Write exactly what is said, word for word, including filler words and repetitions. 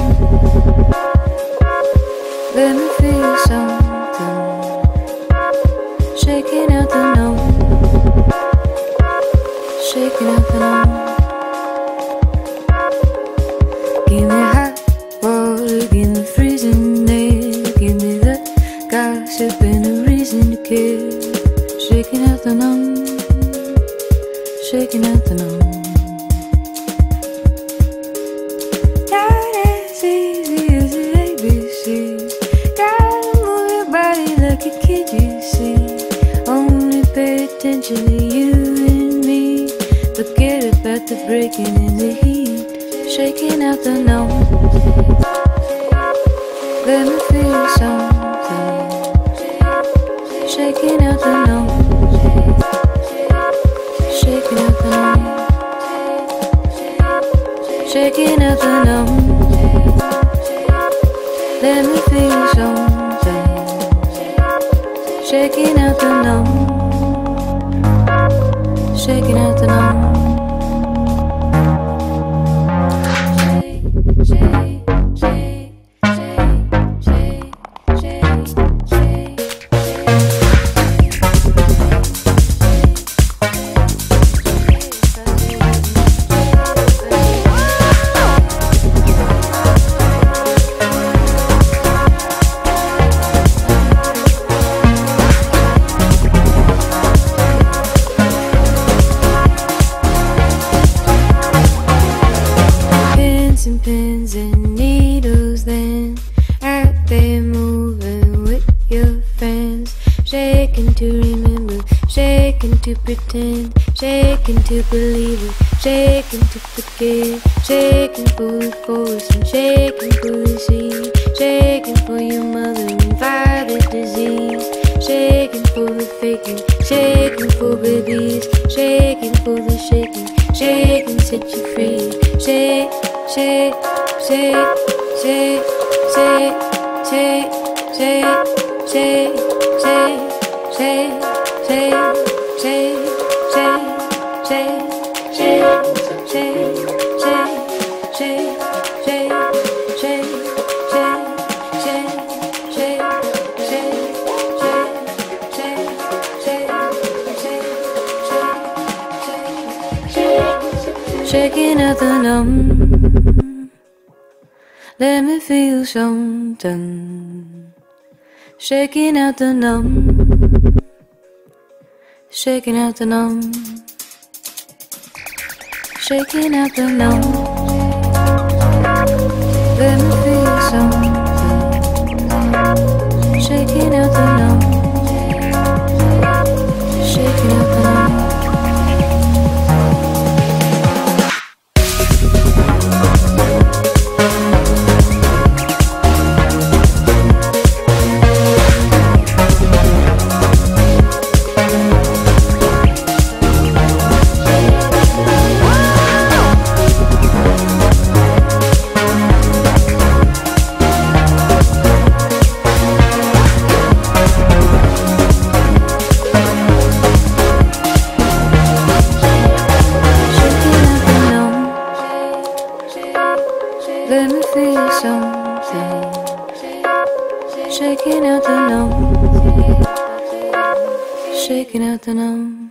Let me feel something. Shaking out the numb. Shaking out the numb. Give me hot water, give me freezing air. Give me the gossip and a reason to care. Shaking out the numb. Shaking out the numb. Not as easy as the A B Cs. Gotta move your body like a kid, you see. Only pay attention to you and me. Forget about the breaking in the heat. Shaking out the numb. Let me feel something. Shaking out the numb. Shaking out the numb. Shaking out the numb. Let me feel something. Shaking out the numb. Shaking out the numb. And pins and needles, then out there moving with your friends. Shaking to remember, shaking to pretend, shaking to believe it, shaking to forget, shaking for the force and shaking for the sea, shaking for your mother and father disease, shaking for the faking, shaking for babies, shaking for the shaking, shaking set you free, shake. Shake, shake, shake, shake, shake, shake, shake, shake, shake, shake, shake, shake, shake, shake, shake, shake, shake, shake, shaking out the numb. Let me feel something. Shaking out the numb. Shaking out the numb. Shaking out the numb. Let me feel something. Shaking out the numb. Shaking out the numb. Let me feel something. Shaking out the numb. Shaking out the numb.